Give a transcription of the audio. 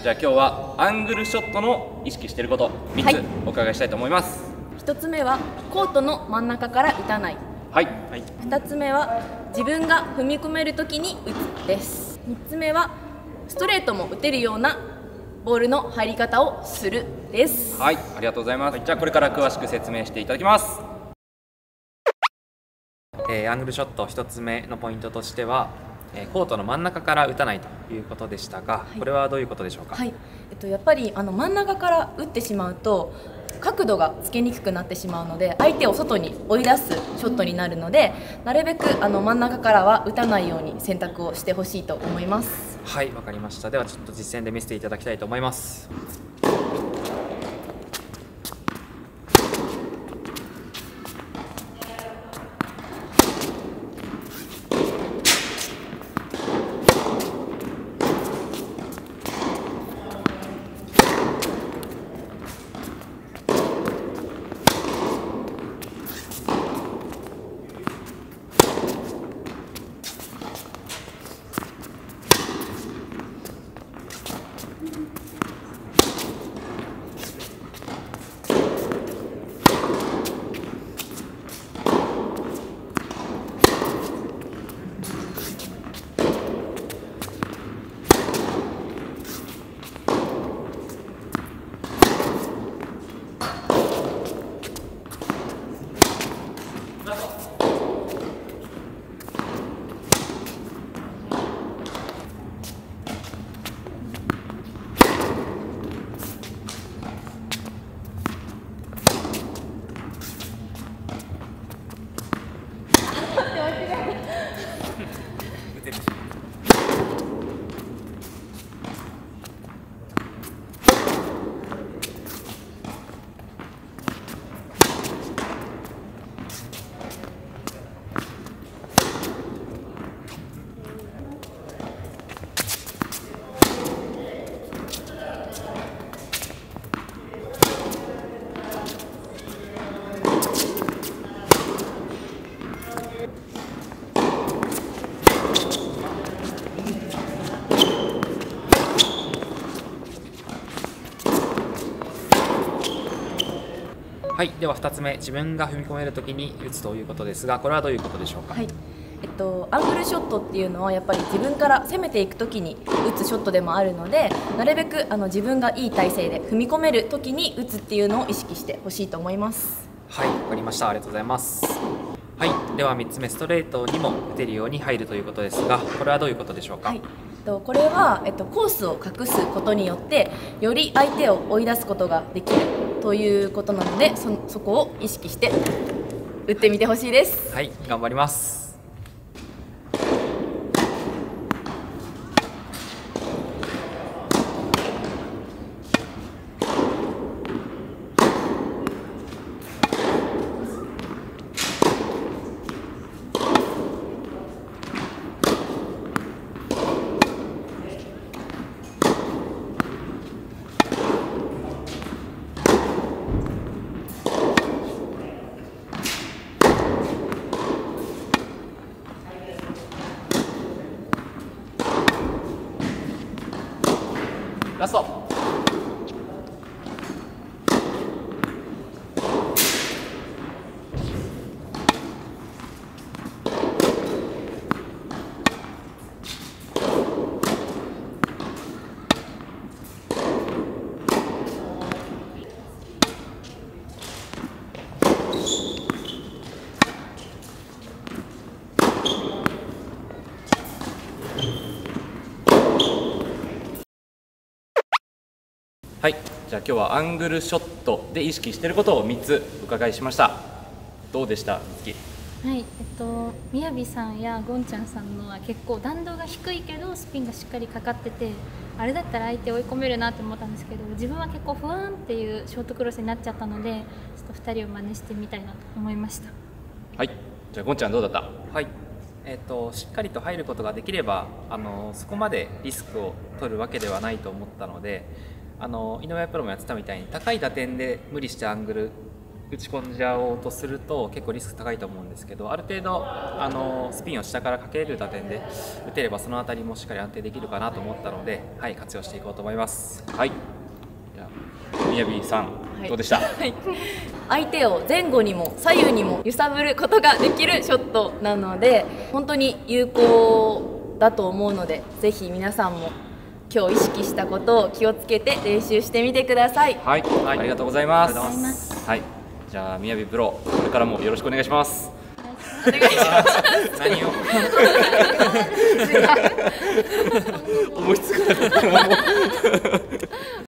じゃあ今日はアングルショットの意識していること3つお伺いしたいと思います。 1つ目はコートの真ん中から打たない。 はい、 2つ目は自分が踏み込めるときに打つです。3つ目はストレートも打てるようなボールの入り方をするです。 はい、ありがとうございます。じゃあこれから詳しく説明していただきます。 アングルショット1つ目のポイントとしてはコートの真ん中から打たないということでしたが、これはどういうことでしょうか。 やっぱり真ん中から打ってしまうと角度がつけにくくなってしまうので、相手を外に追い出すショットになるので、なるべく真ん中からは打たないように選択をしてほしいと思います。 はい、わかりました。ではちょっと実践で見せていただきたいと思います。はい、では2つ目、自分が踏み込めるときに打つということですが、これはどういうことでしょうか。 アングルショットっていうのはやっぱり自分から攻めていくときに打つショットでもあるので、なるべく自分がいい体勢で踏み込めるときに打つっていうのを意識してほしいと思います。 はい、わかりました。ありがとうございます。はい、では3つ目、ストレートにも打てるように入るということですが、これはどういうことでしょうか。 これは、コースを隠すことによってより相手を追い出すことができるということなので、そこを意識して打ってみてほしいです。 はい、頑張ります。 ラスト。はい、じゃあ今日はアングルショットで意識していることを3つお伺いしました。どうでした、みつき。 はい、みやびさんやゴンちゃんさんのは結構弾道が低いけどスピンがしっかりかかってて、あれだったら相手追い込めるなと思ったんですけど、自分は結構不安っていうショートクロスになっちゃったので、ちょっと2人を真似してみたいなと思いました。 はい、じゃあゴンちゃんどうだった。 はい、しっかりと入ることができればそこまでリスクを取るわけではないと思ったので、井上プロもやってたみたいに高い打点で無理してアングル打ち込んじゃおうとすると結構リスク高いと思うんですけど、ある程度スピンを下からかけれる打点で打てればそのあたりもしっかり安定できるかなと思ったので、はい、活用していこうと思います。 はい、じゃあみやびさん、どうでした？ 相手を前後にも左右にも揺さぶることができるショットなので本当に有効だと思うので、ぜひ皆さんも今日意識したことを気をつけて練習してみてください。 はい、ありがとうございます。 ありがとうございますはい、じゃあみやびプロ、これからもよろしくお願いします。 お願いします何を思いつかなかった。